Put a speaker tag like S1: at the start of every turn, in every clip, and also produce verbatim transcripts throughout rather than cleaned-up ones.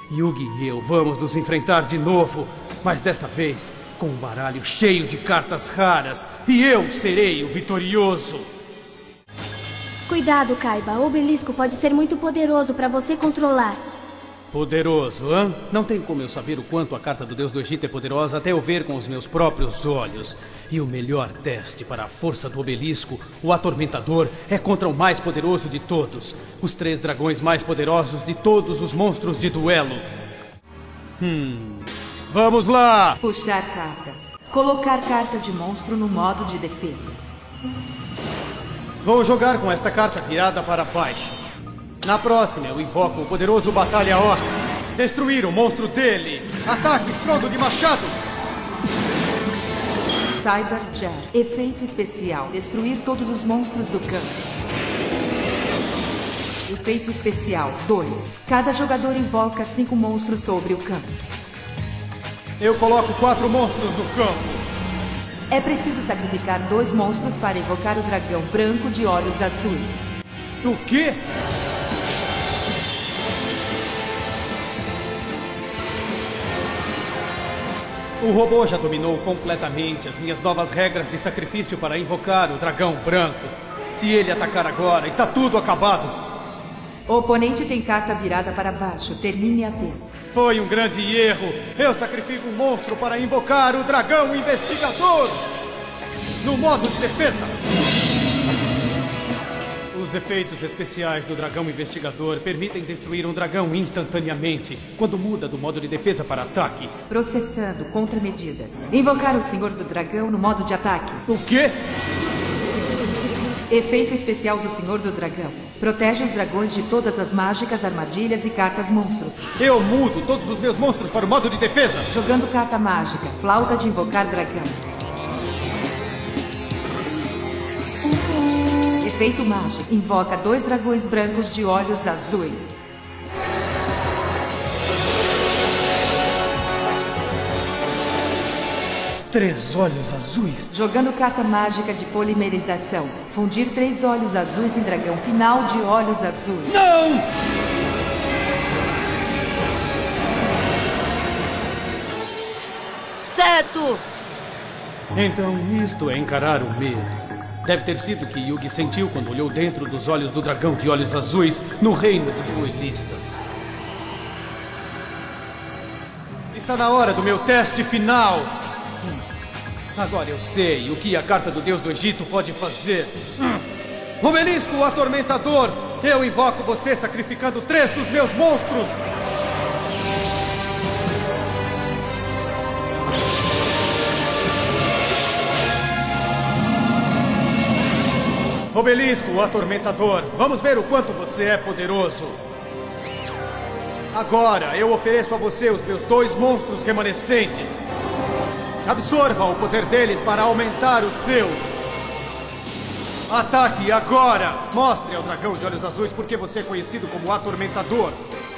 S1: Yugi e eu vamos nos enfrentar de novo, mas desta vez com um baralho cheio de cartas raras, e eu serei o vitorioso.
S2: Cuidado, Kaiba. O obelisco pode ser muito poderoso para você controlar.
S1: Poderoso, hã? Não tem como eu saber o quanto a carta do Deus do Egito é poderosa até eu ver com os meus próprios olhos. E o melhor teste para a força do obelisco, o Atormentador, é contra o mais poderoso de todos. Os três dragões mais poderosos de todos os monstros de duelo. Hum... Vamos lá!
S3: Puxar carta. Colocar carta de monstro no modo de defesa.
S1: Vou jogar com esta carta virada para baixo. Na próxima, eu invoco o poderoso Batalha Ox. Destruir o monstro dele. Ataque estrondo de machado.
S3: Cyber Jar. Efeito especial. Destruir todos os monstros do campo. Efeito especial dois. Cada jogador invoca cinco monstros sobre o campo.
S1: Eu coloco quatro monstros no campo.
S3: É preciso sacrificar dois monstros para invocar o dragão branco de olhos azuis.
S1: O quê? O robô já dominou completamente as minhas novas regras de sacrifício para invocar o dragão branco. Se ele atacar agora, está tudo acabado.
S3: O oponente tem carta virada para baixo. Termine a vez.
S1: Foi um grande erro. Eu sacrifico um monstro para invocar o dragão investigador. No modo de defesa. Os efeitos especiais do dragão investigador permitem destruir um dragão instantaneamente quando muda do modo de defesa para ataque.
S3: Processando contramedidas. Invocar o Senhor do Dragão no modo de ataque.
S1: O quê?
S3: Efeito especial do Senhor do Dragão. Protege os dragões de todas as mágicas, armadilhas e cartas monstros.
S1: Eu mudo todos os meus monstros para o modo de defesa.
S3: Jogando carta mágica. Flauta de invocar dragão. Efeito mágico. Invoca dois dragões brancos de olhos azuis.
S1: Três olhos azuis.
S3: Jogando carta mágica de polimerização. Fundir três olhos azuis em dragão final de olhos azuis.
S1: Não!
S4: Certo!
S1: Então isto é encarar o medo. Deve ter sido o que Yugi sentiu quando olhou dentro dos olhos do dragão de olhos azuis no reino dos duelistas. Está na hora do meu teste final. Hum. Agora eu sei o que a carta do Deus do Egito pode fazer. Hum. Obelisco, o Atormentador! Eu invoco você sacrificando três dos meus monstros! Obelisco, o Atormentador, vamos ver o quanto você é poderoso. Agora, eu ofereço a você os meus dois monstros remanescentes. Absorva o poder deles para aumentar o seu. Ataque agora! Mostre ao dragão de olhos azuis porque você é conhecido como Atormentador.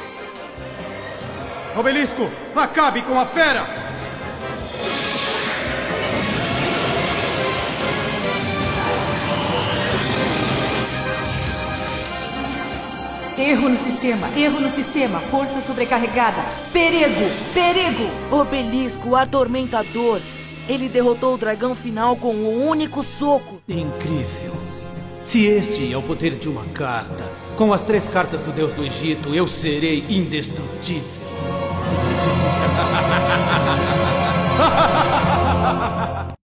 S1: Obelisco, acabe com a fera!
S3: Erro no sistema, erro no sistema, força sobrecarregada. Perigo, perigo!
S4: Obelisco, Atormentador. Ele derrotou o dragão final com um único soco.
S1: Incrível. Se este é o poder de uma carta, com as três cartas do Deus do Egito, eu serei indestrutível.